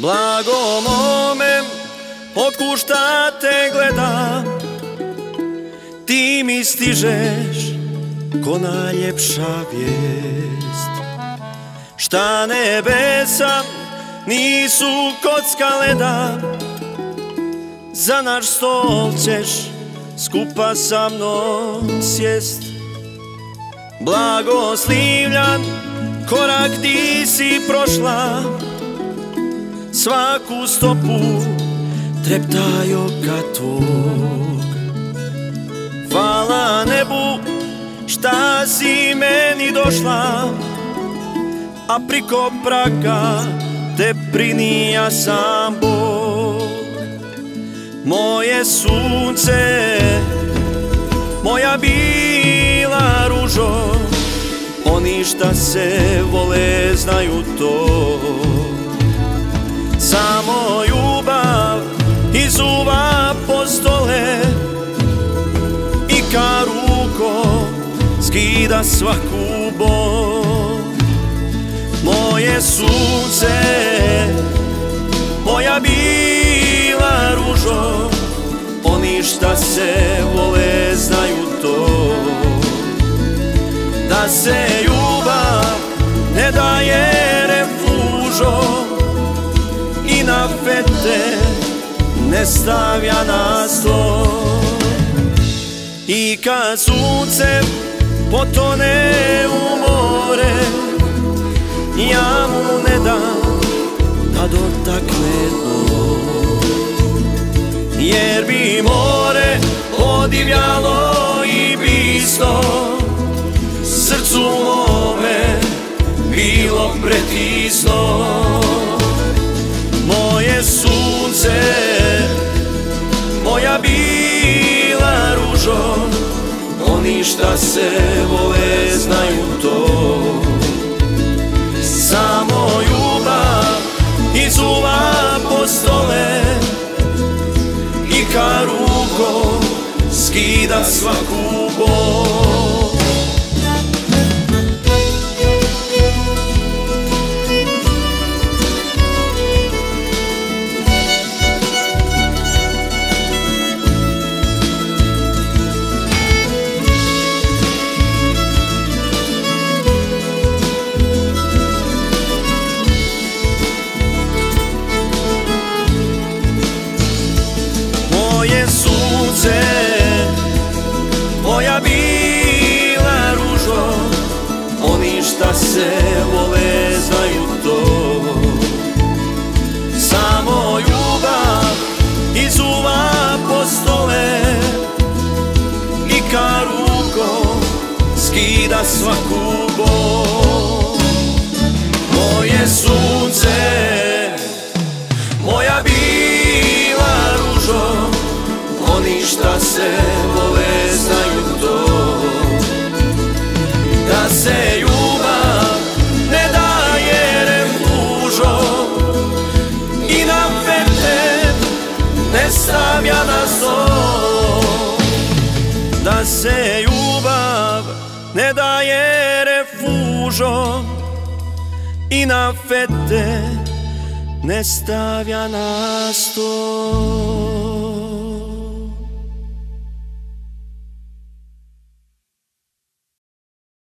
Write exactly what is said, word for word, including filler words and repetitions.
Blago mome, otkud šta te gledam, ti mi stižeš ko najljepša vijest. Šta nebesa nisu kocka leda, za naš stol ćeš skupa sa mnom sjest. Blagoslivljan korak ti si prošla, svaku stopu treptajo ka tvog. Hvala nebu šta si meni došla, a priko praga te prinija sam Bog. Moje sunce, moja bila ružo, oni šta se vole znaju to. Samo ljubav izuva postole i ka rukom skida svaku bol. Moje sunce, moja bila ružo, oni šta se vole znaju to. Da se ljubav ne daje refužo i na fete ne stavlja na sto. I kad sunce potone u more, ja mu ne dam da dotakne dno. Jer bi more podivljalo i bisto, srcu mome bilo pretisno. Moje sunce, moja bila ružo, oni šta se vole znaju to. Samo ljubav izuva postole i ka rukom skida svaku bol. Moje sunce, moja bila ružo, oni šta se vole znaju to. Samo ljubav izuva postole i ka rukom skida svaku bol. Moje sunce, moja bila ružo, oni šta se vole znaju to. Da se ljubav ne daje refužo i na fete ne stavlja na sto. Da se ljubav ne daje refužo i na fete ne stavlja na sto.